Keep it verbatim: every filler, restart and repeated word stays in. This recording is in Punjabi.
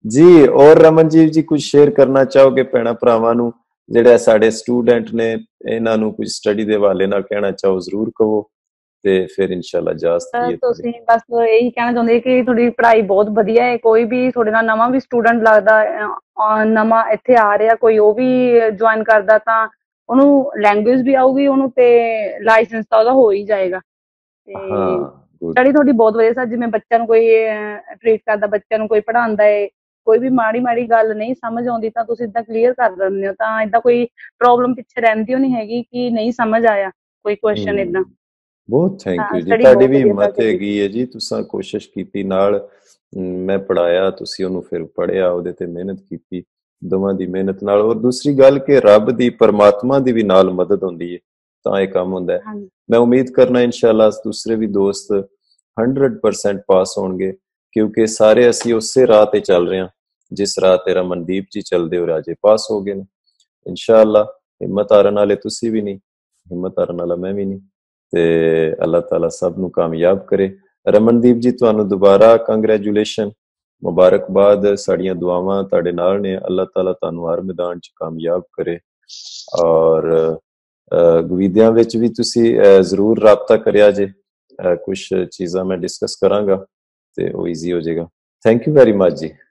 जी और रमनजीत जी कुछ शेयर करना चाहोगे भैणा भरावां नूं ਜਿਹੜੇ ਸਾਡੇ ਸਟੂਡੈਂਟ ਨੇ ਇਹਨਾਂ ਨੂੰ ਕੁਝ ਸਟੱਡੀ ਦੇ ਹਵਾਲੇ ਨਾਲ ਕਹਿਣਾ ਚਾਹੋ ਜ਼ਰੂਰ ਕਹੋ ਤੇ ਫਿਰ ਇਨਸ਼ਾਅੱਲਾ ਇਜਾਜ਼ਤ ਅਹ ਲਈਏ ਤੁਹਾਡੀ। ਤੁਸੀਂ ਬਸ ਇਹੀ ਕਹਿਣਾ ਚਾਹੁੰਦੇ ਕਿ ਤੁਹਾਡੀ ਪੜ੍ਹਾਈ ਬਹੁਤ ਵਧੀਆ ਹੈ। ਕੋਈ ਵੀ ਤੁਹਾਡੇ ਨਾਲ ਨਵਾਂ ਵੀ ਸਟੂਡੈਂਟ ਲੱਗਦਾ ਅਹ ਨਵਾਂ ਇੱਥੇ ਆ ਰਿਹਾ, ਕੋਈ ਉਹ ਵੀ ਜੁਆਇਨ ਕਰਦਾ ਤਾਂ ਉਹਨੂੰ ਲੈਂਗੁਏਜ ਵੀ ਆਊਗੀ ਉਹਨੂੰ ਤੇ ਲਾਇਸੈਂਸ ਤਾਂ ਉਹਦਾ ਹੋ ਹੀ ਜਾਏਗਾ। ਤੇ ਹਾਂ ਗੁੱਡ। ਸਟੱਡੀ ਤੁਹਾਡੀ ਬਹੁਤ ਵਧੀਆ ਸਰ। ਜਿਵੇਂ ਬੱਚਿਆਂ ਨੂੰ ਕੋਈ ਟ੍ਰੀਟ ਕਰਦਾ, ਬੱਚਿਆਂ ਨੂੰ ਕੋਈ ਪੜ੍ਹਾਉਂਦਾ ਹੈ, ਕੋਈ ਵੀ ਮਾੜੀ ਮਾੜੀ ਗੱਲ ਨਹੀਂ ਸਮਝ ਆਉਂਦੀ ਤਾਂ ਤੁਸੀਂ ਏਦਾਂ ਕਲੀਅਰ ਕਰ ਦਿੰਦੇ ਹੋ, ਤਾਂ ਏਦਾਂ ਕੋਈ ਪ੍ਰੋਬਲਮ ਪਿੱਛੇ ਰਹਿੰਦੀ ਓ ਨਹੀਂ ਹੈਗੀ ਕਿ ਨਹੀਂ ਸਮਝ ਆਇਆ ਕੋਈ ਕੁਐਸਚਨ ਏਦਾਂ। ਬਹੁਤ ਥੈਂਕ ਤਾਂ ਯੂ ਜੀ, ਸਟੱਡੀ ਤੁਹਾਡੀ ਬਹੁਤ ਵੀ ਵਧੀਆ ਸਰ ਹਿੰਮਤ ਤੁਹਾਡੀ। ਹੈਗੀ ਹੈ ਜੀ, ਤੁਸੀਂ ਕੋਸ਼ਿਸ਼ ਕੀਤੀ ਨਾਲ ਮੈਂ ਪੜਾਇਆ, ਤੁਸੀਂ ਉਹਨੂੰ ਫਿਰ ਪੜ੍ਹਿਆ, ਉਹਦੇ ਤੇ ਮਿਹਨਤ ਕੀਤੀ, ਦੋਵਾਂ ਦੀ ਮਿਹਨਤ ਨਾਲ। ਔਰ ਦੂਸਰੀ ਗੱਲ ਕਿ ਰੱਬ ਦੀ ਪਰਮਾਤਮਾ ਦੀ ਵੀ ਨਾਲ ਮਦਦ ਹੁੰਦੀ ਹੈ ਤਾਂ ਇਹ ਕੰਮ ਹੁੰਦਾ ਹੈ। ਹਾਂਜੀ ਮੈਂ ਉਮੀਦ ਕਰਨਾ ਇਨਸ਼ਾਅੱਲਾ ਦੂਸਰੇ ਵੀ ਦੋਸਤ ਹੰਡਰਡ ਪਰਸੈਂਟ ਪਾਸ ਹੋਣਗੇ ਕਿਉਂਕਿ ਸਾਰੇ ਅਸੀਂ ਉਸੇ ਰਾਹ ਤੇ ਚੱਲ ਰਹੇ ਹਾਂ ਜਿਸ ਰਾਹ ਤੇ ਰਮਨਦੀਪ ਜੀ ਚੱਲਦੇ ਹੋ ਰਾਜੇ ਪਾਸ ਹੋ ਗਏ ਨੇ ਇਨਸ਼ਾਅੱਲਾ। ਹਿੰਮਤ ਹਾਰਨ ਵਾਲੇ ਤੁਸੀਂ ਵੀ ਨਹੀਂ, ਹਿੰਮਤ ਹਾਰਨ ਵਾਲਾ ਮੈਂ ਵੀ ਨਹੀਂ, ਤੇ ਅੱਲਾਹ ਤਾਲਾ ਸਭ ਨੂੰ ਕਾਮਯਾਬ ਕਰੇ। ਰਮਨਦੀਪ ਜੀ ਤੁਹਾਨੂੰ ਦੁਬਾਰਾ ਕੰਗ੍ਰੈਚੁਲੇਸ਼ਨ, ਮੁਬਾਰਕਬਾਦ, ਸਾਡੀਆਂ ਦੁਆਵਾਂ ਤੁਹਾਡੇ ਨਾਲ ਨੇ। ਅੱਲਾਹ ਤਾਲਾ ਤੁਹਾਨੂੰ ਹਰ ਮੈਦਾਨ 'ਚ ਕਾਮਯਾਬ ਕਰੇ। ਔਰ ਗਵੀਦਿਆਂ ਵਿੱਚ ਵੀ ਤੁਸੀਂ ਜ਼ਰੂਰ ਰਾਬਤਾ ਕਰਿਆ ਜੇ, ਕੁਛ ਚੀਜ਼ਾਂ ਮੈਂ ਡਿਸਕਸ ਕਰਾਂਗਾ ਤੇ ਉਹ ਈਜ਼ੀ ਹੋ ਜਾਏਗਾ। ਥੈਂਕ ਯੂ ਵੈਰੀ ਮਚ ਜੀ।